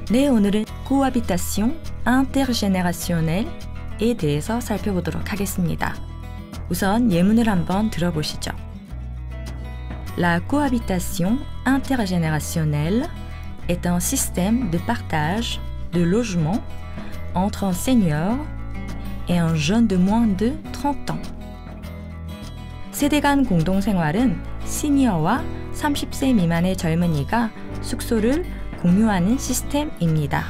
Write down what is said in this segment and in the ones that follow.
네, 오늘은 cohabitation intergénérationnelle에 대해서 살펴보도록 하겠습니다. 우선 예문을 한번 들어보시죠. La cohabitation intergénérationnelle est un système de partage de logements entre un senior et un jeune de moins de 30 ans. 세대 간 공동생활은 시니어와 30세 미만의 젊은이가 숙소를 공유하는 시스템입니다.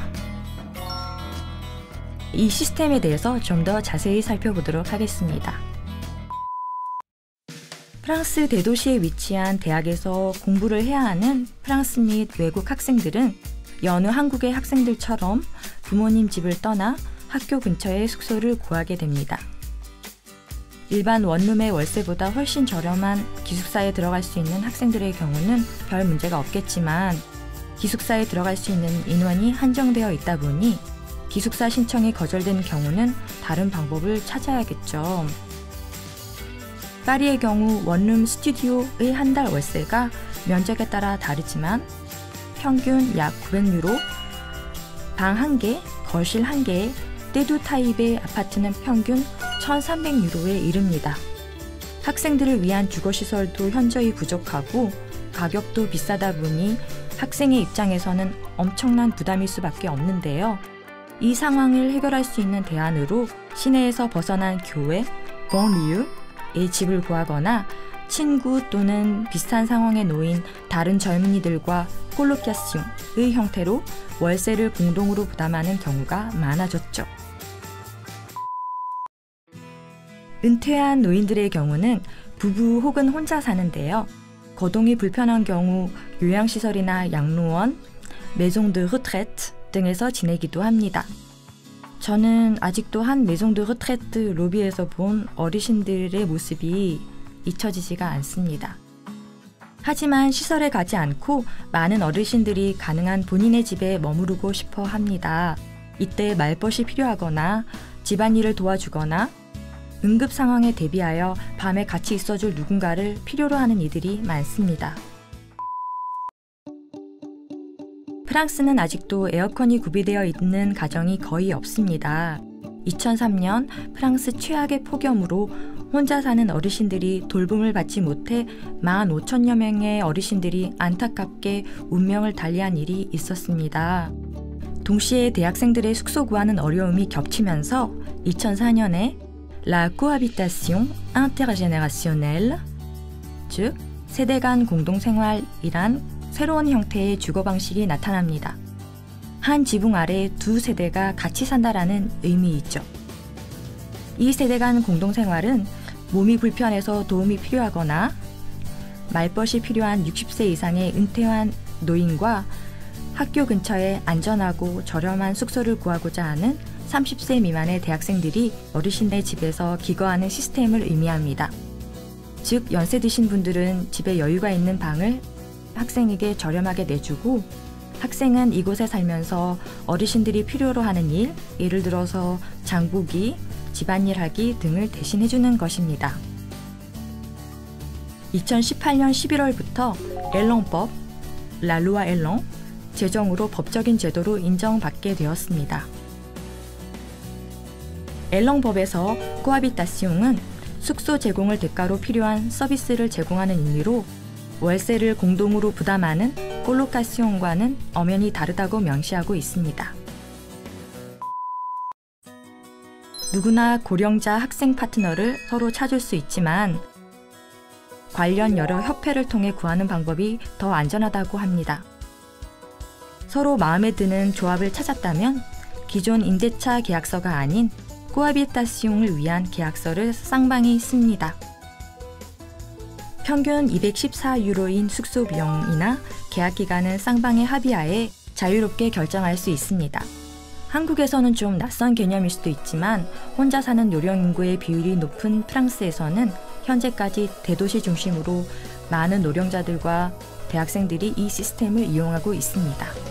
이 시스템에 대해서 좀 더 자세히 살펴보도록 하겠습니다. 프랑스 대도시에 위치한 대학에서 공부를 해야 하는 프랑스 및 외국 학생들은 여느 한국의 학생들처럼 부모님 집을 떠나 학교 근처에 숙소를 구하게 됩니다. 일반 원룸의 월세보다 훨씬 저렴한 기숙사에 들어갈 수 있는 학생들의 경우는 별 문제가 없겠지만 기숙사에 들어갈 수 있는 인원이 한정되어 있다 보니 기숙사 신청이 거절된 경우는 다른 방법을 찾아야겠죠. 파리의 경우 원룸 스튜디오의 한 달 월세가 면적에 따라 다르지만 평균 약 900유로, 방 1개, 거실 1개의 떼두 타입의 아파트는 평균 1,300유로에 이릅니다. 학생들을 위한 주거시설도 현저히 부족하고 가격도 비싸다 보니 학생의 입장에서는 엄청난 부담일 수밖에 없는데요. 이 상황을 해결할 수 있는 대안으로 시내에서 벗어난 교외, banlieue에 집을 구하거나 친구 또는 비슷한 상황에 놓인 다른 젊은이들과 콜로케이션의 형태로 월세를 공동으로 부담하는 경우가 많아졌죠. 은퇴한 노인들의 경우는 부부 혹은 혼자 사는데요. 거동이 불편한 경우 요양시설이나 양로원, maison de retraite 등에서 지내기도 합니다. 저는 아직도 한 maison de retraite 로비에서 본 어르신들의 모습이 잊혀지지가 않습니다. 하지만 시설에 가지 않고 많은 어르신들이 가능한 본인의 집에 머무르고 싶어 합니다. 이때 말벗이 필요하거나 집안일을 도와주거나 응급 상황에 대비하여 밤에 같이 있어줄 누군가를 필요로 하는 이들이 많습니다. 프랑스는 아직도 에어컨이 구비되어 있는 가정이 거의 없습니다. 2003년 프랑스 최악의 폭염으로 혼자 사는 어르신들이 돌봄을 받지 못해 15,000여 명의 어르신들이 안타깝게 운명을 달리한 일이 있었습니다. 동시에 대학생들의 숙소 구하는 어려움이 겹치면서 2004년에 La cohabitation intergénérationnelle, 즉 세대 간 공동생활이란 새로운 형태의 주거 방식이 나타납니다. 한 지붕 아래 두 세대가 같이 산다라는 의미이죠. 이 세대 간 공동생활은 몸이 불편해서 도움이 필요하거나 말벗이 필요한 60세 이상의 은퇴한 노인과 학교 근처에 안전하고 저렴한 숙소를 구하고자 하는 30세 미만의 대학생들이 어르신의 집에서 기거하는 시스템을 의미합니다. 즉, 연세 드신 분들은 집에 여유가 있는 방을 학생에게 저렴하게 내주고 학생은 이곳에 살면서 어르신들이 필요로 하는 일, 예를 들어서 장보기, 집안일 하기 등을 대신해주는 것입니다. 2018년 11월부터 엘렁법, La Loi Elan 제정으로 법적인 제도로 인정받게 되었습니다. 엘렁법에서 코하비타시옹은 숙소 제공을 대가로 필요한 서비스를 제공하는 의미로 월세를 공동으로 부담하는 콜로카시옹과는 엄연히 다르다고 명시하고 있습니다. 누구나 고령자 학생 파트너를 서로 찾을 수 있지만 관련 여러 협회를 통해 구하는 방법이 더 안전하다고 합니다. 서로 마음에 드는 조합을 찾았다면 기존 임대차 계약서가 아닌 코하비타시옹을 위한 계약서를 쌍방이 씁니다. 평균 214유로인 숙소 비용이나 계약 기간은 쌍방의 합의하에 자유롭게 결정할 수 있습니다. 한국에서는 좀 낯선 개념일 수도 있지만 혼자 사는 요령 인구의 비율이 높은 프랑스에서는 현재까지 대도시 중심으로 많은 노령자들과 대학생들이 이 시스템을 이용하고 있습니다.